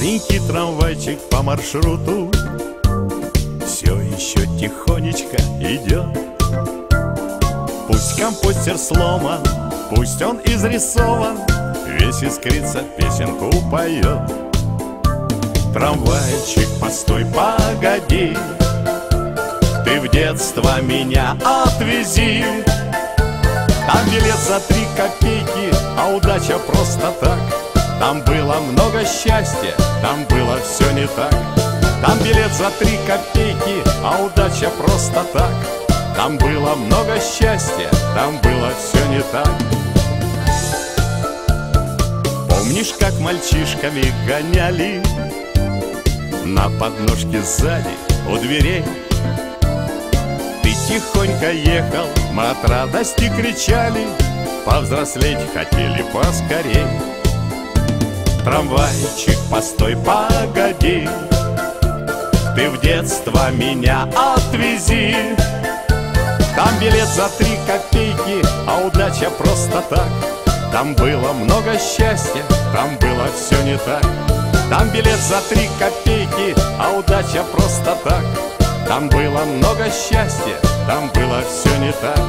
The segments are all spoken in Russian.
Маленький трамвайчик по маршруту все еще тихонечко идет. Пусть компостер сломан, пусть он изрисован, весь искрится, песенку поет. Трамвайчик, постой, погоди, ты в детство меня отвези. Там билет за 3 копейки, а удача просто так. Там было много счастья, там было все не так. Там билет за 3 копейки, а удача просто так. Там было много счастья, там было все не так. Помнишь, как мальчишками гоняли на подножке сзади у дверей? Ты тихонько ехал, мы от радости кричали, повзрослеть хотели поскорей. Трамвайчик, постой, погоди, ты в детство меня отвези. Там билет за 3 копейки, а удача просто так. Там было много счастья, там было все не так. Там билет за 3 копейки, а удача просто так. Там было много счастья, там было все не так.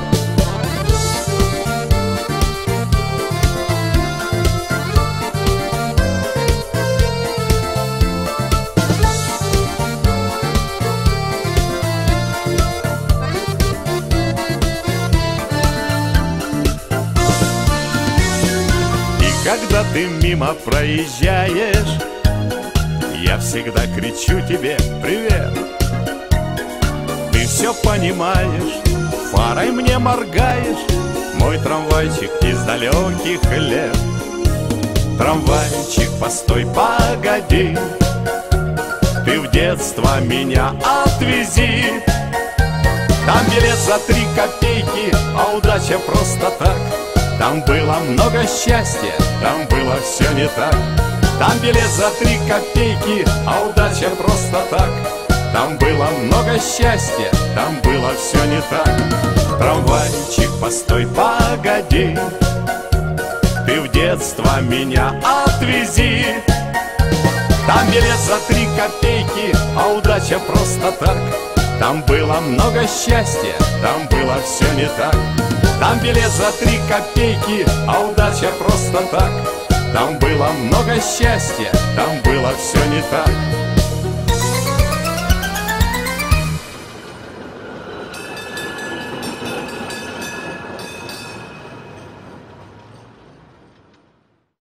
Когда ты мимо проезжаешь, я всегда кричу тебе привет. Ты все понимаешь, фарой мне моргаешь, мой трамвайчик из далеких лет. Трамвайчик, постой, погоди, ты в детство меня отвези. Там билет за 3 копейки, а удача просто так. Там было много счастья, там было все не так. Там билет за 3 копейки, а удача просто так. Там было много счастья, там было все не так. Трамвайчик, постой, погоди, ты в детство меня отвези. Там билет за 3 копейки, а удача просто так. Там было много счастья, там было все не так. Там билет за 3 копейки, а удача просто так. Там было много счастья, там было все не так.